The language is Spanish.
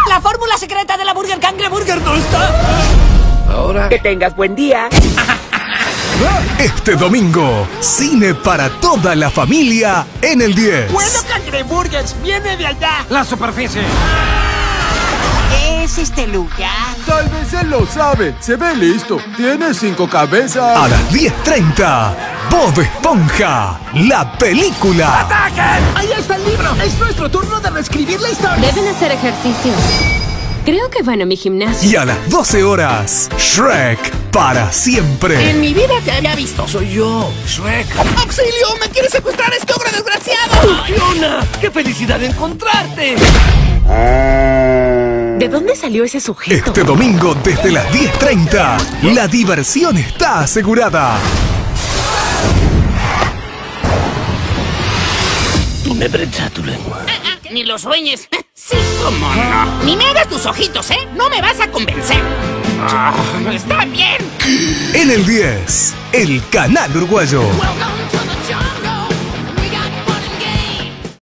La fórmula secreta de la Burger Cangreburger no está. Ahora... Que tengas buen día. Este domingo, cine para toda la familia en el 10. Bueno, Cangreburgers, viene de allá. La superficie. ¿Qué es este lugar? Tal vez él lo sabe. Se ve listo. Tiene 5 cabezas. A las 10:30, Bob Esponja, la película. ¡Ataquen! Ahí está el libro. Es nuestro turno de reescribir la historia. Deben hacer ejercicio. Creo que van a mi gimnasio. Y a las 12 horas, Shrek para siempre. En mi vida te había visto. Soy yo, Shrek. ¡Auxilio! ¡Me quiere secuestrar este ogro desgraciado! ¡Fiona! ¡Qué felicidad encontrarte! ¿De dónde salió ese sujeto? Este domingo desde las 10:30, la diversión está asegurada. Me brecha tu lengua. Ni lo sueñes. Sí, cómo no. Ni me hagas tus ojitos, ¿eh? No me vas a convencer. Está bien. En el 10, el canal uruguayo. Welcome